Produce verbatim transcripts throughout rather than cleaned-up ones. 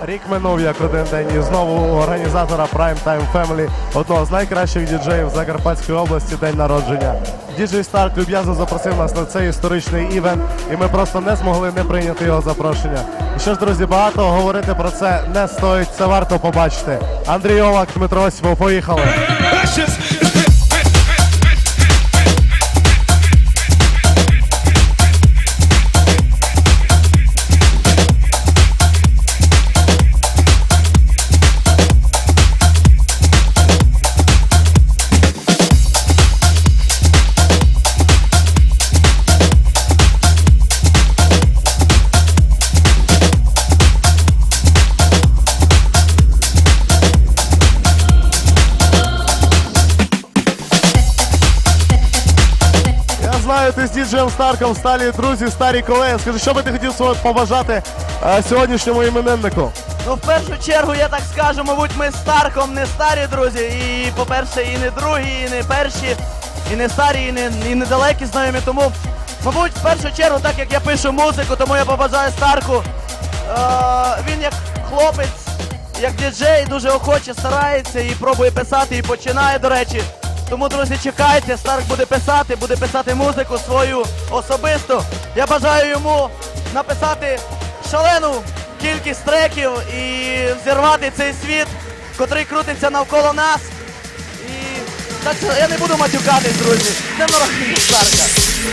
Рік минув як один день і знову у організатора Prime Time Family, одного з найкращих діджеїв Закарпатської області, день народження. Діджей Старк люб'язно запросив нас на цей історичний івент, і ми просто не змогли не прийняти його запрошення. І що ж, друзі, багато говорити про це не стоїть, це варто побачити. Андрій Овак, Дмитро Осіпов, поїхали! Ти з діджеєм Старком сталі друзі, старі колеги. Скажи, що би ти хотів побажати а, сьогоднішньому імениннику? Ну, в першу чергу, я так скажу, мабуть, ми з Старком не старі друзі. І, по-перше, і не другі, і не перші, і не старі, і не, і недалекі знайомі. Тому, мабуть, в першу чергу, так як я пишу музику, тому я побажаю Старку. Е, він як хлопець, як діджей, дуже охоче старається і пробує писати, і починає, до речі. Тому, друзі, чекайте, Старк буде писати, буде писати музику свою особисту. Я бажаю йому написати шалену кількість треків і взірвати цей світ, котрий крутиться навколо нас. І так що я не буду матюкатись, друзі. З днем народження Старка!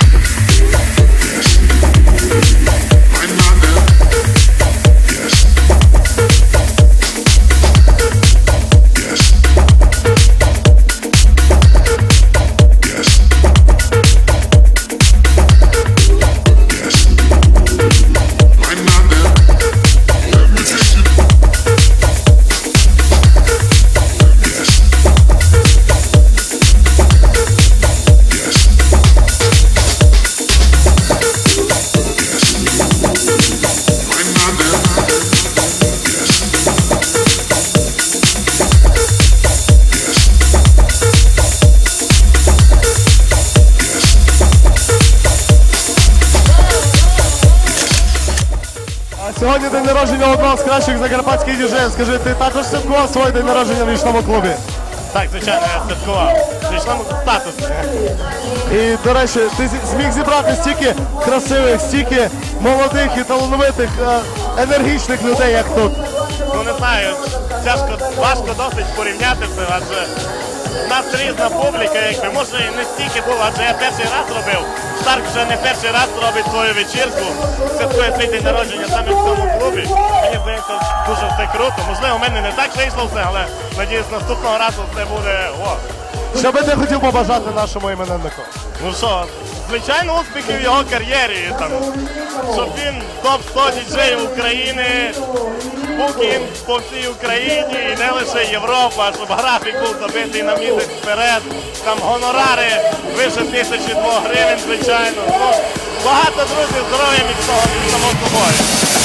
Сьогодні день народження одного з кращих закарпатських діджеїв. Скажи, ти також святкував свій день народження в нічному клубі? Так, звичайно, я святкував. В нічному статусі. І, до речі, ти зміг зібрати стільки красивих, стільки молодих і талановитих, енергічних людей, як тут. Ну, не знаю, тяжко, важко досить порівняти це, адже в нас різна публіка, якби, може і не стільки було, адже я перший раз робив. Старк вже не перший раз робить свою вечірку, святкує свій день народження саме в цьому клубі. Мені здається, дуже все круто. Можливо, у мене не так вийшло все, але, надіюсь, наступного разу це буде о. Що би ти хотів побажати нашому імениннику? Ну що, звичайно, успіхів в його кар'єрі, там, щоб він топ сто діджеїв України, букінг по всій Україні і не лише Європа, щоб графік був забитий на місяць вперед, там гонорари вище тисячі двох гривень, звичайно. Ну, багато друзів, здоров'я, міцного, само собою.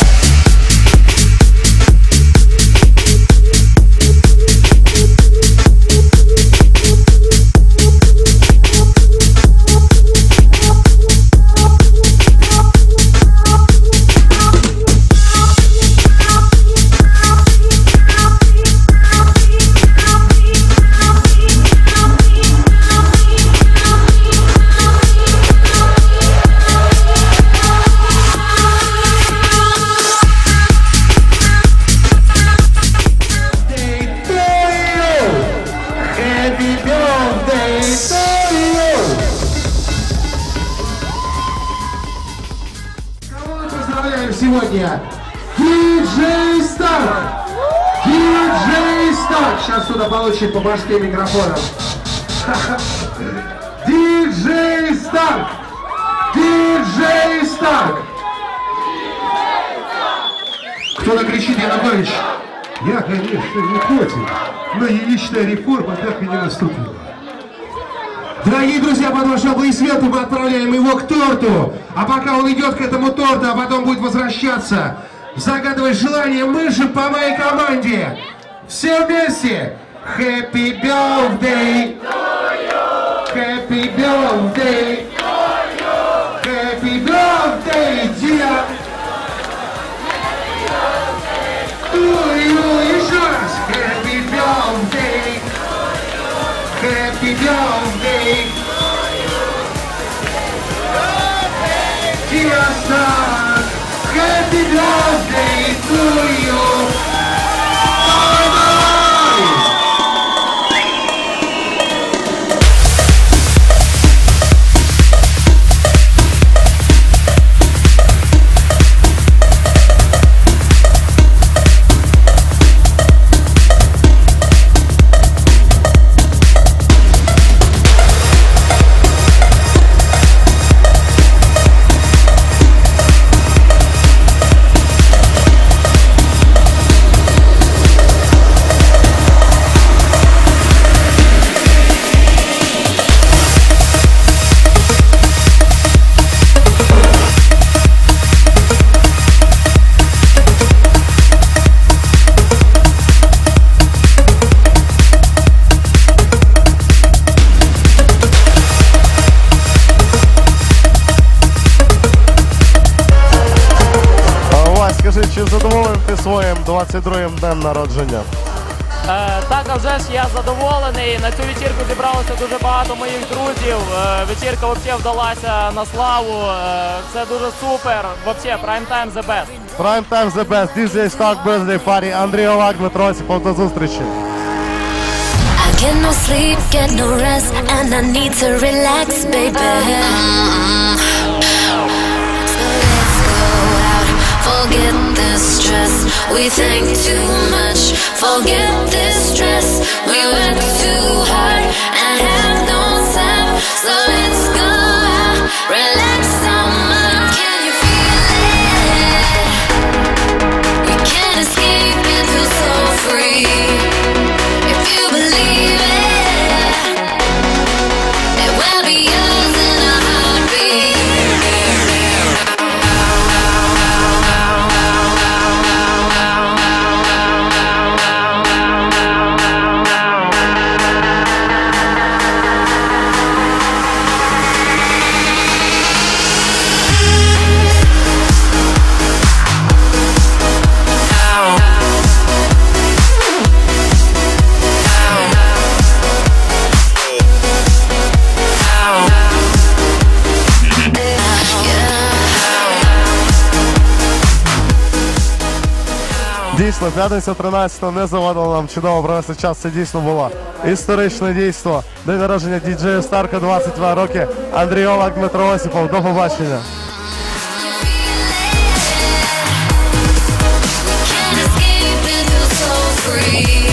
Сегодня диджей Старк! диджей Старк! Сейчас сюда получит по башке микрофоном. диджей Старк! диджей Старк! Кто-то кричит: Янукович. Я, конечно, не против, но яичная реформа так и не наступила. Дорогие друзья, под ваши аплодисменты мы отправляем его к торту. А пока он идет к этому торту, а потом будет возвращаться, загадывать желание мыши по моей команде. Все вместе. Happy birthday. Happy birthday. Happy birthday, dear. To you. Еще раз. Happy birthday. Happy birthday. Dear son, happy birthday to you. Скажи, чи задоволений ти своїм двадцять другим днем народження? Е, так, а вже ж я задоволений. На цю вечірку зібралося дуже багато моїх друзів. Е, вечірка взагалі вдалася на славу. Е, це дуже супер. Взагалі, Prime Time the best. Prime Time the best. ді джей Stark Birthday Party. Андрій Овак, Дмитро Осіпов. До зустрічі. I get no sleep, get no rest, and I need to relax, baby. So let's go out, forget the stress. We think too much, forget this stress. We work too hard and have no time. So let's go out, relax our mind. Can you feel it? We can't escape it, feel so free. If you believe it, it will be yours in a heartbeat. Дійсно, п'ятниця тринадцятого не завадила нам чудово провести час. Це дійсно було історичне дійство. День народження діджея Старка, двадцять два роки. Андрій Овак, Дмитро Осіпов. До побачення. Can't escape it, feel so free.